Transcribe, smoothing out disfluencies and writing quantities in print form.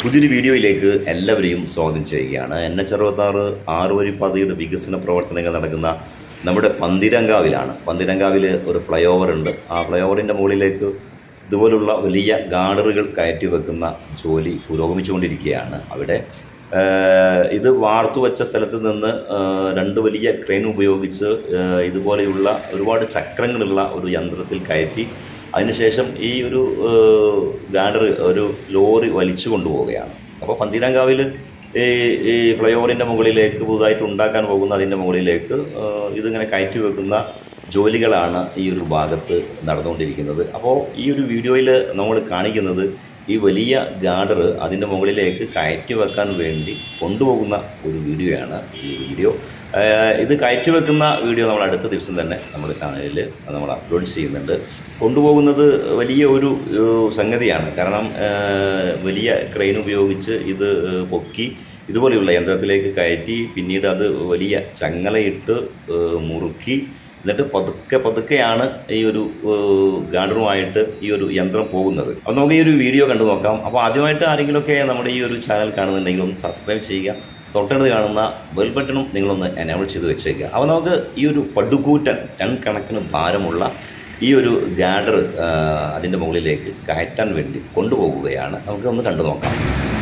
പുതിയൊരു വീഡിയോയിലേക്ക് എല്ലാവരെയും സ്വാഗതം ചെയ്യുകയാണ്. NH66 ആറുവരി പാതയുടെ വികസന പ്രവർത്തനങ്ങൾ നടക്കുന്ന നമ്മുടെ പന്തീരങ്കാവിലാണ്. പന്തീരങ്കാവിൽ ഒരു ഫ്ലൈ ഓവർ ഉണ്ട്. ആ ഫ്ലൈ ഓവറിൻ്റെ മുകളിലേക്ക് ഇതുപോലുള്ള വലിയ ഗാർഡറുകൾ കയറ്റി വെക്കുന്ന ജോലി പുരോഗമിച്ചുകൊണ്ടിരിക്കുകയാണ്. അവിടെ ഇത് വാർത്തു വച്ച സ്ഥലത്ത് നിന്ന് രണ്ട് വലിയ ക്രെയിൻ ഉപയോഗിച്ച് ഇതുപോലെയുള്ള ഒരുപാട് ചക്രങ്ങളുള്ള ഒരു യന്ത്രത്തിൽ കയറ്റി അതിനുശേഷം ഈ ഒരു ഗാർഡർ ഒരു ലോറി വലിച്ചു കൊണ്ടുപോവുകയാണ്. അപ്പോൾ പന്തീരങ്കാവിൽ ഈ ഫ്ലൈ ഓവറിൻ്റെ മുകളിലേക്ക് പുതുതായിട്ട് ഉണ്ടാക്കാൻ പോകുന്ന അതിൻ്റെ മുകളിലേക്ക് ഇതിങ്ങനെ കയറ്റി വെക്കുന്ന ജോലികളാണ് ഈ ഒരു ഭാഗത്ത് നടന്നുകൊണ്ടിരിക്കുന്നത്. അപ്പോൾ ഈ ഒരു വീഡിയോയിൽ നമ്മൾ കാണിക്കുന്നത് ഈ വലിയ ഗാർഡർ അതിൻ്റെ മുകളിലേക്ക് കയറ്റി വെക്കാൻ വേണ്ടി കൊണ്ടുപോകുന്ന ഒരു വീഡിയോയാണ്. ഈ വീഡിയോ ഇത് കയറ്റി വെക്കുന്ന വീഡിയോ നമ്മൾ അടുത്ത ദിവസം തന്നെ നമ്മുടെ ചാനലിൽ നമ്മൾ അപ്ലോഡ് ചെയ്യുന്നുണ്ട്. കൊണ്ടുപോകുന്നത് വലിയ ഒരു സംഗതിയാണ്. കാരണം വലിയ ക്രെയിൻ ഉപയോഗിച്ച് ഇത് പൊക്കി ഇതുപോലെയുള്ള യന്ത്രത്തിലേക്ക് കയറ്റി പിന്നീട് അത് വലിയ ചങ്ങലയിട്ട് മുറുക്കി എന്നിട്ട് പതുക്കെയാണ് ഈ ഒരു ഗാർഡറുമായിട്ട് ഈ ഒരു യന്ത്രം പോകുന്നത്. അപ്പോൾ നമുക്ക് ഈ ഒരു വീഡിയോ കണ്ടു നോക്കാം. അപ്പോൾ ആദ്യമായിട്ട് ആരെങ്കിലുമൊക്കെ നമ്മുടെ ഈ ഒരു ചാനൽ കാണുന്നുണ്ടെങ്കിൽ ഒന്ന് സബ്സ്ക്രൈബ് ചെയ്യുക. തൊട്ടടുത്ത് കാണുന്ന ബെൽ ബട്ടണും നിങ്ങളൊന്ന് എനേബിൾ ചെയ്ത് വെച്ചേക്കുക. അപ്പോൾ നമുക്ക് ഈ ഒരു പടുകൂറ്റൻ ടൺ കണക്കിന് ഭാരമുള്ള ഈ ഒരു ഗാർഡർ അതിൻ്റെ മുകളിലേക്ക് കയറ്റാൻ വേണ്ടി കൊണ്ടുപോകുകയാണ്. നമുക്ക് ഒന്ന് കണ്ടു നോക്കാം.